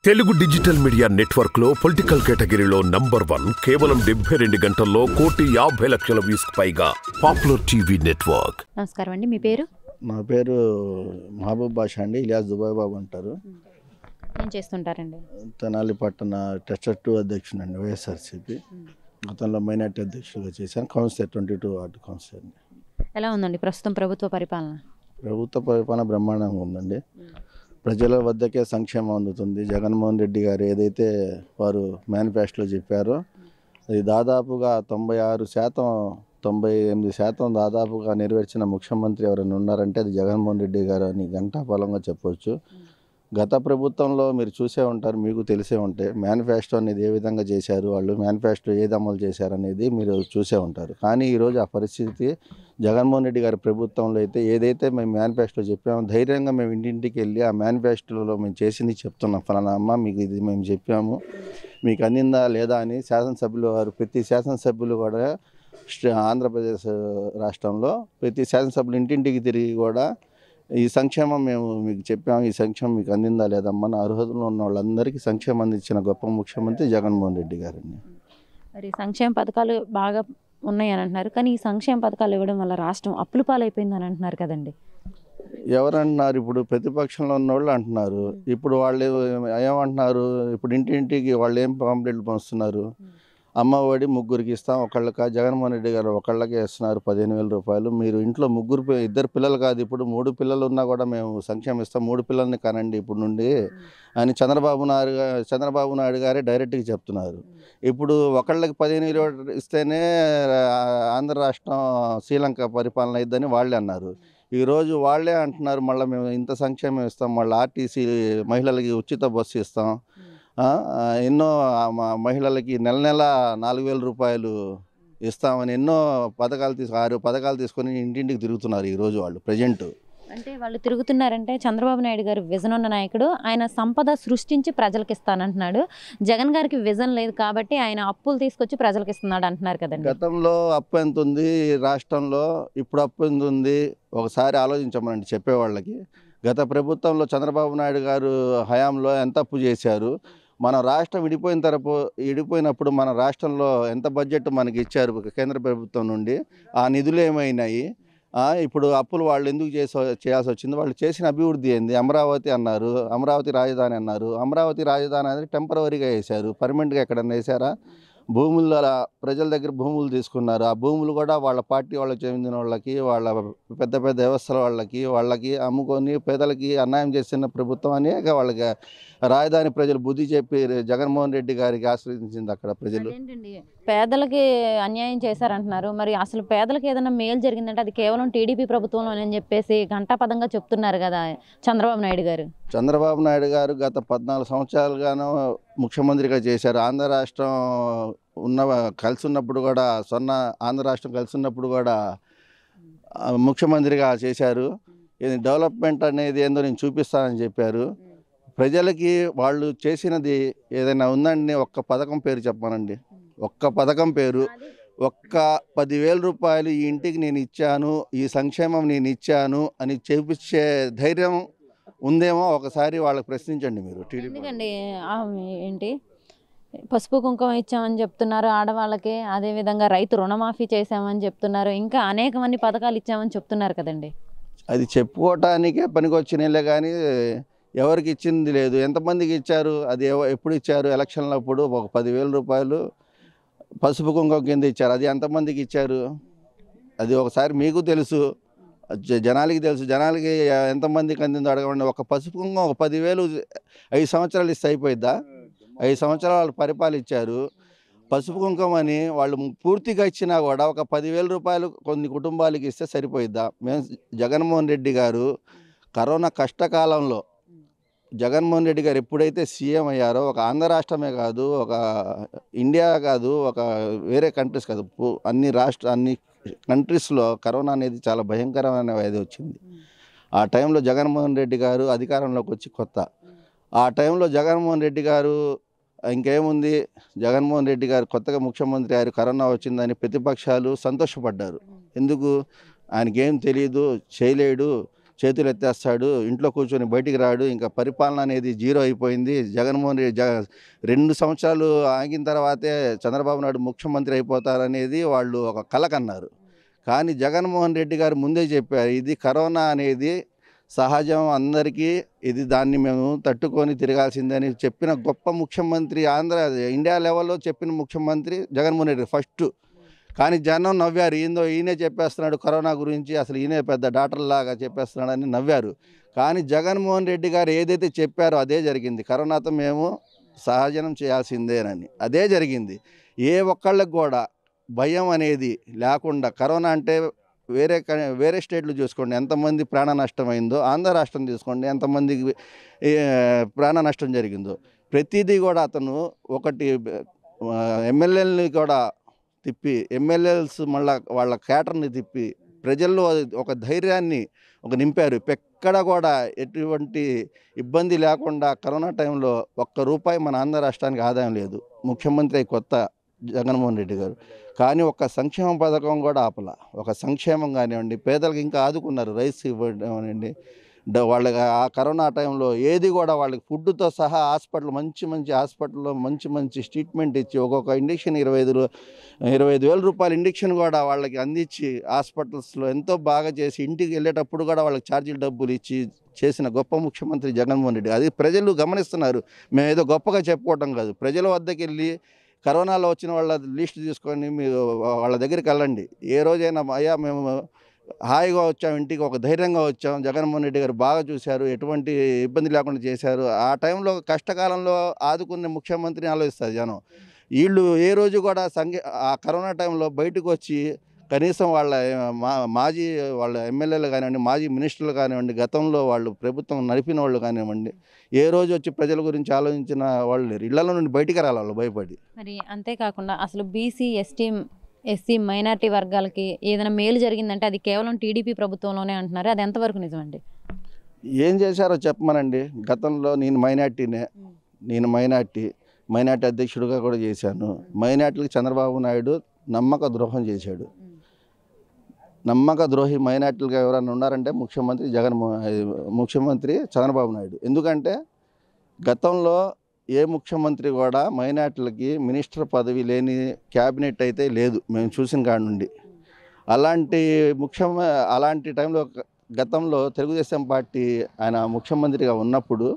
Telugu digital media network లో political కేటగిరీలో number 1 కేవలం 72 గంటల్లో 1,50,00,000 వ్యూస్ పైగా పాపులర్ టీవీ నెట్వర్క్. నమస్కారం అండి, మీ పేరు? నా పేరు మహబూబ్ బాషా అండి, ఇలియాస్ దుబాయ్ బాబు అంటారు. ఏం చేస్తుంటారండి? తెనాలి పట్టణ టెస్టర్ 2 అధ్యక్షుడు అండి, వైఎస్ఆర్సీపీ. గతంలో మైనార్టీ అధ్యక్షుడిగా చేశాను. Councillor 22 ward councillor. ఎలా ఉందండి ప్రస్తుతం ప్రభుత్వ పరిపాలన? ప్రభుత్వ పరిపాలన బ్రహ్మాండంగా ఉందండి. ప్రజల వద్దకే సంక్షేమం అందుతుంది. జగన్మోహన్ రెడ్డి గారు ఏదైతే వారు మేనిఫెస్టోలో చెప్పారో అది దాదాపుగా 96%, 98% దాదాపుగా నెరవేర్చిన ముఖ్యమంత్రి ఎవరైనా ఉన్నారంటే అది జగన్మోహన్ రెడ్డి గారు అని ఘంటాపథంగా చెప్పవచ్చు. గత ప్రభుత్వంలో మీరు చూసే ఉంటారు, మీకు తెలిసే ఉంటే మేనిఫెస్టో అనేది ఏ విధంగా చేశారు, వాళ్ళు మేనిఫెస్టో ఏది అమలు చేశారు అనేది మీరు చూసే ఉంటారు. కానీ ఈరోజు ఆ పరిస్థితి జగన్మోహన్ రెడ్డి గారి ప్రభుత్వంలో అయితే ఏదైతే మేము మేనిఫెస్టో చెప్పామో ధైర్యంగా మేము ఇంటింటికి వెళ్ళి ఆ మేనిఫెస్టోలో మేము చేసింది చెప్తున్నాం. ఫలానా అమ్మ మీకు ఇది మేము చెప్పాము, మీకు అందిందా లేదా అని శాసనసభ్యులు వారు ప్రతి శాసనసభ్యులు కూడా ఆంధ్రప్రదేశ్ రాష్ట్రంలో ప్రతి శాసనసభ్యులు ఇంటింటికి తిరిగి కూడా ఈ సంక్షేమం మేము మీకు చెప్పాము, ఈ సంక్షేమం మీకు అందిందా లేదమ్మా అని అర్హతలో ఉన్న వాళ్ళందరికీ సంక్షేమం అందించిన గొప్ప ముఖ్యమంత్రి జగన్మోహన్ రెడ్డి గారండి. మరి సంక్షేమ పథకాలు బాగా ఉన్నాయని అంటున్నారు, కానీ ఈ సంక్షేమ పథకాలు ఇవ్వడం వల్ల రాష్ట్రం అప్పుల పాలైపోయిందని అంటున్నారు కదండి. ఎవరంటున్నారు? ఇప్పుడు ప్రతిపక్షంలో ఉన్న వాళ్ళు అంటున్నారు. ఇప్పుడు వాళ్ళు ఏమంటున్నారు? ఇప్పుడు ఇంటింటికి వాళ్ళు ఏం పాంప్లెట్లు పంచుతున్నారు? అమ్మఒడి ముగ్గురికి ఇస్తాం, ఒకళ్ళకి జగన్మోహన్ రెడ్డి గారు ఒకళ్ళకే ఇస్తున్నారు 15,000 రూపాయలు. మీరు ఇంట్లో ఇద్దరు పిల్లలు కాదు, ఇప్పుడు 3 పిల్లలు ఉన్నా కూడా మేము సంక్షేమం ఇస్తాం, 3 పిల్లల్ని కనండి ఇప్పుడు నుండి అని చంద్రబాబు నాయుడు గారే డైరెక్ట్గా చెప్తున్నారు. ఇప్పుడు ఒకళ్ళకి 15,000 ఇస్తేనే ఆంధ్ర రాష్ట్రం శ్రీలంక పరిపాలన అయిద్దని వాళ్ళే అన్నారు. ఈరోజు వాళ్ళే అంటున్నారు మళ్ళీ మేము ఇంత సంక్షేమం ఇస్తాం, మళ్ళీ ఆర్టీసీ మహిళలకి ఉచిత బస్సు ఇస్తాం, ఎన్నో మహిళలకి నెల 4,000 రూపాయలు ఇస్తామని ఎన్నో పథకాలు 6 పథకాలు తీసుకొని ఇంటింటికి తిరుగుతున్నారు ఈరోజు వాళ్ళు ప్రజెంట్. అంటే వాళ్ళు తిరుగుతున్నారంటే చంద్రబాబు నాయుడు గారు విజన్ ఉన్న నాయకుడు, ఆయన సంపద సృష్టించి ప్రజలకు ఇస్తానంటున్నాడు. జగన్ గారికి విజన్ లేదు కాబట్టి ఆయన అప్పులు తీసుకొచ్చి ప్రజలకు ఇస్తున్నాడు అంటున్నారు కదండి. గతంలో అప్పు ఎంత ఉంది రాష్ట్రంలో, ఇప్పుడు అప్పు ఎంత ఉంది ఒకసారి ఆలోచించమనండి చెప్పేవాళ్ళకి. గత ప్రభుత్వంలో చంద్రబాబు నాయుడు గారు హయాంలో ఎంత అప్పు చేశారు, మన రాష్ట్రం విడిపోయినప్పుడు మన రాష్ట్రంలో ఎంత బడ్జెట్ మనకి ఇచ్చారు కేంద్ర ప్రభుత్వం నుండి, ఆ నిధులు ఏమైనాయి, ఇప్పుడు అప్పులు వాళ్ళు ఎందుకు చేయాల్సి వచ్చింది, వాళ్ళు చేసిన అభివృద్ధి ఏంది? అమరావతి అన్నారు, అమరావతి రాజధాని అన్నారు, అమరావతి రాజధాని అనేది టెంపరవరీగా వేశారు, పర్మనెంట్గా ఎక్కడన్నా వేశారా? భూములు ప్రజల దగ్గర భూములు తీసుకున్నారు, ఆ భూములు కూడా వాళ్ళ పార్టీ వాళ్ళకి చెందిన వాళ్ళకి, వాళ్ళ పెద్ద పెద్ద వ్యవస్థల వాళ్ళకి అమ్ముకొని పేదలకి అన్యాయం చేస్తున్న ప్రభుత్వం అనేక వాళ్ళకి రాజధాని ప్రజలు బుద్ధి చెప్పి జగన్మోహన్ రెడ్డి గారికి ఆశ్రయించింది అక్కడ ప్రజలు. పేదలకి అన్యాయం చేశారంటున్నారు, మరి అసలు పేదలకు ఏదైనా మేలు జరిగిందంటే అది కేవలం టీడీపీ ప్రభుత్వంలో అని చెప్పేసి ఘంటాపథంగా చెప్తున్నారు కదా చంద్రబాబు నాయుడు గారు. చంద్రబాబు నాయుడు గారు గత 14 సంవత్సరాలుగాను ముఖ్యమంత్రిగా చేశారు. ఆంధ్ర రాష్ట్రం కలిసి ఉన్నప్పుడు కూడా ఆంధ్ర రాష్ట్రం కలిసి ఉన్నప్పుడు కూడా ముఖ్యమంత్రిగా చేశారు. ఇది డెవలప్మెంట్ అనేది ఏందో నేను చూపిస్తానని చెప్పారు. ప్రజలకి వాళ్ళు చేసినది ఏదైనా ఉందండి, ఒక్క పథకం పేరు చెప్పానండి, ఒక్క పథకం పేరు, ఒక్క 10,000 రూపాయలు ఈ ఇంటికి నేను ఇచ్చాను, ఈ సంక్షేమం నేను ఇచ్చాను అని చూపించే ధైర్యం ఉందేమో ఒకసారి వాళ్ళకి ప్రశ్నించండి మీరు. ఎందుకండి ఏంటి పసుపు కుంకుమ ఇచ్చామని చెప్తున్నారు ఆడవాళ్ళకి, అదేవిధంగా రైతు రుణమాఫీ చేసామని చెప్తున్నారు, ఇంకా అనేకమంది పథకాలు ఇచ్చామని చెప్తున్నారు కదండి. అది చెప్పుకోవటానికే పనికొచ్చినలే కానీ ఎవరికి ఇచ్చింది లేదు. ఎంతమందికి ఇచ్చారు? అది ఎప్పుడు ఇచ్చారు? ఎలక్షన్లప్పుడు ఒక 10,000 రూపాయలు పసుపు కుంకుమ కింద ఇచ్చారు. అది ఎంతమందికి ఇచ్చారు? అది ఒకసారి మీకు తెలుసు, జనాలకి తెలుసు. జనాలకి ఎంతమందికి అందిందో అడగండి. ఒక పసుపు కుంకుమ ఒక 10,000 5 సంవత్సరాలు ఇస్తే అయిపోయిద్దా? 5 సంవత్సరాలు వాళ్ళు పరిపాలించారు. పసుపు కుంకుమ అని వాళ్ళు పూర్తిగా ఇచ్చినా కూడా ఒక 10,000 రూపాయలు కొన్ని కుటుంబాలకి ఇస్తే సరిపోయిద్దా? మేము జగన్మోహన్ రెడ్డి గారు కరోనా కష్టకాలంలో జగన్మోహన్ రెడ్డి గారు ఎప్పుడైతే సీఎం అయ్యారో ఒక ఆంధ్ర రాష్ట్రమే కాదు, ఒక ఇండియా కాదు, ఒక వేరే కంట్రీస్ కాదు, అన్ని కంట్రీస్లో కరోనా అనేది చాలా భయంకరమైన వ్యాధి వచ్చింది. ఆ టైంలో జగన్మోహన్ రెడ్డి గారు అధికారంలోకి వచ్చి కొత్త, ఆ టైంలో జగన్మోహన్ రెడ్డి గారు ఇంకేముంది, జగన్మోహన్ రెడ్డి గారు కొత్తగా ముఖ్యమంత్రి అయ్యారు, కరోనా వచ్చిందని ప్రతిపక్షాలు సంతోషపడ్డారు. ఎందుకు? ఆయనకేం తెలియదు, చేయలేడు, చేతులు ఎత్తేస్తాడు, ఇంట్లో కూర్చొని బయటికి రాడు, ఇంకా పరిపాలన అనేది జీరో అయిపోయింది. జగన్మోహన్ రెడ్డి 2 సంవత్సరాలు ఆగిన తర్వాతే చంద్రబాబు నాయుడు ముఖ్యమంత్రి అయిపోతారనేది వాళ్ళు ఒక కల కన్నారు. కానీ జగన్మోహన్ రెడ్డి గారు ముందే చెప్పారు, ఇది కరోనా అనేది సహజం అందరికీ, ఇది దాన్ని మేము తట్టుకొని తిరగాల్సిందని చెప్పిన గొప్ప ముఖ్యమంత్రి ఇండియా లెవెల్లో చెప్పిన ముఖ్యమంత్రి జగన్మోహన్ రెడ్డి ఫస్ట్. కానీ జనం నవ్వారు, ఈయనే చెప్పేస్తున్నాడు కరోనా గురించి, అసలు ఈయనే పెద్ద డాక్టర్ లాగా చెప్పేస్తున్నాడని నవ్వారు. కానీ జగన్మోహన్ రెడ్డి గారు ఏదైతే చెప్పారో అదే జరిగింది. కరోనాతో మేము సహజనం చేయాల్సిందేనని అదే జరిగింది. ఏ ఒక్కళ్ళకి కూడా భయం అనేది లేకుండా, కరోనా అంటే వేరే స్టేట్లు చూసుకోండి ఎంతమంది ప్రాణ నష్టం అయిందో, ఆంధ్ర రాష్ట్రం తీసుకోండి ఎంతమందికి ప్రాణ నష్టం జరిగిందో. ప్రతిదీ కూడా అతను ఒకటి ఎమ్మెల్యేలని కూడా తిప్పి, ఎమ్మెల్యేస్ మళ్ళీ వాళ్ళ క్యాటర్ని తిప్పి ప్రజల్లో ఒక ధైర్యాన్ని నింపారు. ఎక్కడ కూడా ఎటువంటి ఇబ్బంది లేకుండా కరోనా టైంలో ₹1 మన ఆంధ్ర రాష్ట్రానికి ఆదాయం లేదు. ముఖ్యమంత్రి కొత్త జగన్మోహన్ రెడ్డి గారు. కానీ ఒక్క సంక్షేమ పథకం కూడా ఆపల. ఒక సంక్షేమం కానివ్వండి, పేదలకు ఇంకా ఆదుకున్నారు, రైస్ ఇవ్వనివ్వండి, వాళ్ళకి ఆ కరోనా టైంలో ఏది కూడా వాళ్ళకి ఫుడ్తో సహా హాస్పిటల్ మంచి హాస్పిటల్లో మంచి ట్రీట్మెంట్ ఇచ్చి ఒక్కొక్క ఇంజక్షన్ ₹25,000 ఇంజక్షన్ కూడా వాళ్ళకి అందించి హాస్పిటల్స్లో ఎంతో బాగా చేసి ఇంటికి వెళ్ళేటప్పుడు కూడా వాళ్ళకి ఛార్జీలు డబ్బులు ఇచ్చి చేసిన గొప్ప ముఖ్యమంత్రి జగన్మోహన్ రెడ్డి. అది ప్రజలు గమనిస్తున్నారు. మేము ఏదో గొప్పగా చెప్పుకోవటం కాదు, ప్రజల వద్దకు వెళ్ళి కరోనాలో వచ్చిన వాళ్ళ లిస్ట్ తీసుకొని మీరు వాళ్ళ దగ్గరికి వెళ్ళండి. ఏ రోజైనా అయ్యా మేము హాయిగా వచ్చాం, ఇంటికి ఒక ధైర్యంగా వచ్చాం, జగన్మోహన్ రెడ్డి గారు బాగా చూశారు, ఎటువంటి ఇబ్బంది లేకుండా చేశారు, ఆ టైంలో కష్టకాలంలో ఆదుకునే ముఖ్యమంత్రిని ఆలోచిస్తారు జనం. వీళ్ళు ఏ రోజు కూడా ఆ కరోనా టైంలో బయటకు వచ్చి కనీసం మాజీ ఎమ్మెల్యేలు కానివ్వండి, మాజీ మినిస్టర్లు కానివ్వండి, గతంలో వాళ్ళు ప్రభుత్వం నడిపిన వాళ్ళు కానివ్వండి, ఏ రోజు వచ్చి ప్రజల గురించి ఆలోచించిన వాళ్ళు లేరు. ఇళ్లలో నుండి బయటికి రాలి వాళ్ళు భయపడి. మరి అంతేకాకుండా అసలు బీసీ ఎస్సీ మైనారిటీ వర్గాలకి ఏదైనా మేలు జరిగిందంటే అది కేవలం టీడీపీ ప్రభుత్వంలోనే అంటున్నారు. అది ఎంతవరకు నిజమండి? ఏం చేశారో చెప్పమనండి. గతంలో నేను మైనార్టీ అధ్యక్షుడిగా కూడా చేశాను. మైనార్టీలకు చంద్రబాబు నాయుడు నమ్మక ద్రోహం చేశాడు. నమ్మక ద్రోహి మైనార్టీలుగా ఎవరైనా ఉన్నారంటే ముఖ్యమంత్రి చంద్రబాబు నాయుడు. ఎందుకంటే గతంలో ఏ ముఖ్యమంత్రి కూడా మైనార్టీలకి మినిస్టర్ పదవి లేని క్యాబినెట్ అయితే లేదు మేము చూసిన కాడి నుండి. అలాంటి టైంలో గతంలో తెలుగుదేశం పార్టీ ఆయన ముఖ్యమంత్రిగా ఉన్నప్పుడు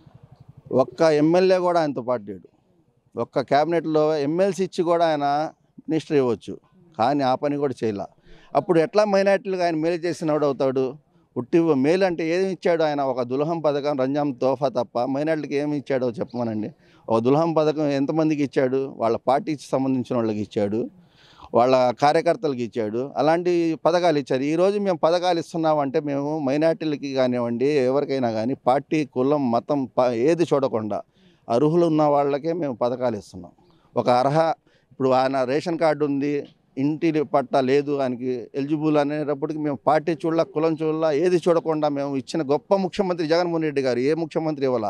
ఒక్క ఎమ్మెల్యే కూడా ఆయనతో పాటు లేడు. ఒక్క క్యాబినెట్లో ఎమ్మెల్సీ ఇచ్చి కూడా ఆయన మినిస్టర్ ఇవ్వచ్చు, కానీ ఆ పని కూడా చేయాల. అప్పుడు ఎట్లా మైనార్టీలుగా ఆయన మేలు చేసినవాడు అవుతాడు? ఉట్టి మేలు అంటే ఏమి ఇచ్చాడు ఆయన? ఒక దుల్హం పథకం, రంజాన్ తోఫా తప్ప మైనార్టీలకు ఏమి ఇచ్చాడో చెప్పమనండి. ఒక దుల్హం పథకం ఎంతమందికి ఇచ్చాడు? వాళ్ళ పార్టీకి సంబంధించిన వాళ్ళకి ఇచ్చాడు, వాళ్ళ కార్యకర్తలకు ఇచ్చాడు. అలాంటి పథకాలు ఇచ్చారు. ఈరోజు మేము పథకాలు ఇస్తున్నామంటే మేము మైనార్టీలకి కానివ్వండి, ఎవరికైనా కానీ పార్టీ, కులం, మతం ఏది చూడకుండా అర్హులు ఉన్న వాళ్ళకే మేము పథకాలు ఇస్తున్నాం. ఇప్పుడు ఆయన రేషన్ కార్డు ఉంది, ఇంటి పట్టా లేదు, ఆయనకి ఎలిజిబుల్ అనేటప్పటికి మేము పార్టీ చూడాల, కులం చూడాల, ఏది చూడకుండా మేము ఇచ్చిన గొప్ప ముఖ్యమంత్రి జగన్మోహన్ రెడ్డి గారు. ఏ ముఖ్యమంత్రి ఇవ్వాల?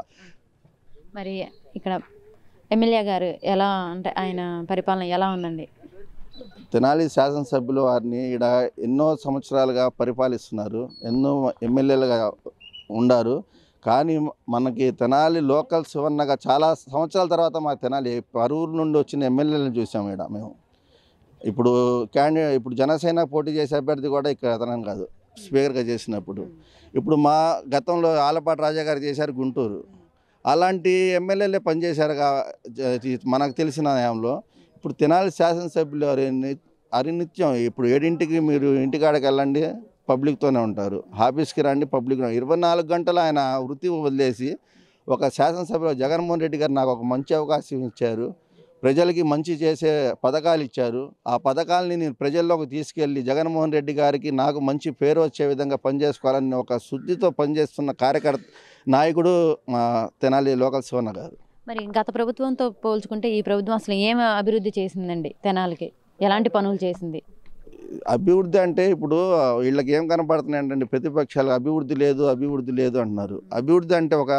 మరి ఇక్కడ ఎమ్మెల్యే గారు ఎలా, అంటే ఆయన పరిపాలన ఎలా ఉందండి? తెనాలి శాసనసభ్యులు వారిని ఇక్కడ ఎన్నో సంవత్సరాలుగా పరిపాలిస్తున్నారు, ఎన్నో ఎమ్మెల్యేలుగా ఉండారు. కానీ మనకి తెనాలి లోకల్ సువర్ణగా చాలా సంవత్సరాల తర్వాత మా తెనాలి పరూరు నుండి వచ్చిన ఎమ్మెల్యేలను చూసాము ఇక్కడ మేము. ఇప్పుడు జనసేన పోటీ చేసే అభ్యర్థి కూడా ఇక్కడ అతనని కాదు, స్పీకర్గా చేసినప్పుడు. ఇప్పుడు మా గతంలో ఆలపాటి రాజా గారు చేశారు గుంటూరు. అలాంటి ఎమ్మెల్యేలే పనిచేశారు మనకు తెలిసిన న్యాయంలో. ఇప్పుడు తెనాలి శాసనసభ్యులు అరినిత్యం ఇప్పుడు 7ంటికి మీరు ఇంటికాడకి వెళ్ళండి, పబ్లిక్తోనే ఉంటారు, ఆఫీస్కి రండి, పబ్లిక్ 24 గంటలు ఆయన వృత్తి వదిలేసి ఒక శాసనసభలో జగన్మోహన్ రెడ్డి గారు నాకు ఒక మంచి అవకాశం ఇచ్చారు, ప్రజలకి మంచి చేసే పథకాలు ఇచ్చారు, ఆ పథకాలని నేను ప్రజల్లోకి తీసుకెళ్ళి జగన్మోహన్ రెడ్డి గారికి నాకు మంచి పేరు వచ్చే విధంగా పనిచేసుకోవాలని ఒక శుద్ధితో పనిచేస్తున్న నాయకుడు మా తెనాలి లోకల్ సువర్ణ గారు. మరి గత ప్రభుత్వంతో పోల్చుకుంటే ఈ ప్రభుత్వం అసలు ఏం అభివృద్ధి చేసిందండి? తెనాలికి ఎలాంటి పనులు చేసింది? అభివృద్ధి అంటే ఇప్పుడు వీళ్ళకి ఏం కనపడుతున్నాయి అంటే ప్రతిపక్షాలు అభివృద్ధి లేదు అంటున్నారు. అభివృద్ధి అంటే ఒక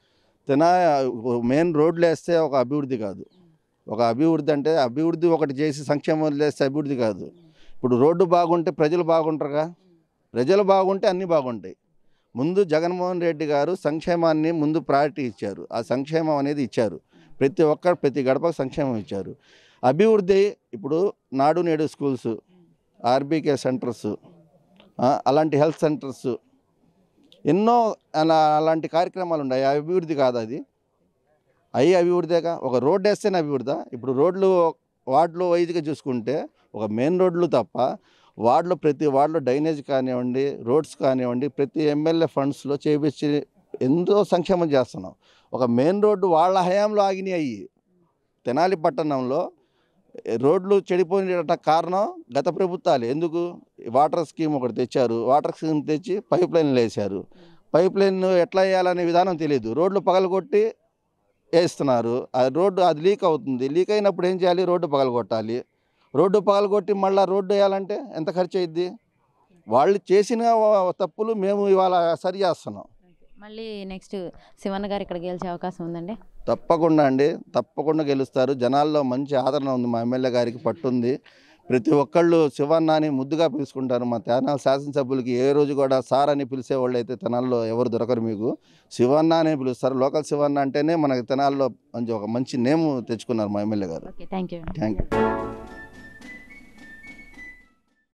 మెయిన్ రోడ్లు వేస్తే ఒక అభివృద్ధి కాదు. ఒక అభివృద్ధి అంటే అభివృద్ధి ఒకటి చేసి సంక్షేమం వదిలేస్తే అభివృద్ధి కాదు. ఇప్పుడు రోడ్డు బాగుంటే ప్రజలు బాగుంటారుగా, ప్రజలు బాగుంటే అన్నీ బాగుంటాయి. ముందు జగన్మోహన్ రెడ్డి గారు సంక్షేమాన్ని ముందు ప్రయారిటీ ఇచ్చారు. ఆ సంక్షేమం అనేది ఇచ్చారు. ప్రతి గడపకు సంక్షేమం ఇచ్చారు. అభివృద్ధి ఇప్పుడు నాడు నేడు స్కూల్స్, ఆర్బీకే సెంటర్స్, అలాంటి హెల్త్ సెంటర్స్ ఎన్నో అలాంటి కార్యక్రమాలు ఉన్నాయి. అభివృద్ధి కాదు అది, అభివృద్ధేగా. ఒక రోడ్డు వేస్తేనే అభివృద్ధి. ఇప్పుడు రోడ్లు వార్డులో వైజ్గా చూసుకుంటే ఒక మెయిన్ రోడ్లు తప్ప ప్రతి వార్డులో డ్రైనేజ్ కానివ్వండి, రోడ్స్ కానివ్వండి, ప్రతి ఎమ్మెల్యే ఫండ్స్లో చేపించి ఎంతో సంక్షేమం చేస్తున్నాం. ఒక మెయిన్ రోడ్డు వాళ్ళ హయాంలో ఆగినాయి. తెనాలి పట్టణంలో రోడ్లు చెడిపోయిన కారణం గత ప్రభుత్వాలు. ఎందుకు? వాటర్ స్కీమ్ ఒకటి తెచ్చారు. వాటర్ స్కీమ్ తెచ్చి పైప్ లైన్లు వేశారు. పైప్ లైన్ ఎట్లా వేయాలనే విధానం తెలియదు. రోడ్లు పగలగొట్టి వేస్తున్నారు. ఆ రోడ్డు అది లీక్ అవుతుంది. లీక్ అయినప్పుడు ఏం చేయాలి? రోడ్డు పగలగొట్టాలి. రోడ్డు పగలగొట్టి మళ్ళీ రోడ్డు వేయాలంటే ఎంత ఖర్చు అయ్యిద్ది? వాళ్ళు చేసిన తప్పులు మేము ఇవాళ సరి చేస్తున్నాం. మళ్ళీ నెక్స్ట్ శివన్న గారు ఇక్కడ గెలిచే అవకాశం ఉందండి? తప్పకుండా అండి, తప్పకుండా గెలుస్తారు. జనాల్లో మంచి ఆదరణ ఉంది. మా ఎమ్మెల్యే గారికి పట్టుంది. ప్రతి ఒక్కళ్ళు శివన్న అని ముద్దుగా పిలుచుకుంటారు. మా తెనాలి శాసనసభ్యులకి ఏ రోజు కూడా సార్ అని పిలిచేవాళ్ళు అయితే తెనాల్లో ఎవరు దొరకరు. మీకు శివన్న అనే పిలుస్తారు. లోకల్ శివన్న అంటేనే మనకి తెనాల్లో ఒక మంచి నేమ్ తెచ్చుకున్నారు మా ఎమ్మెల్యే గారు. Okay, thank you. Thank you.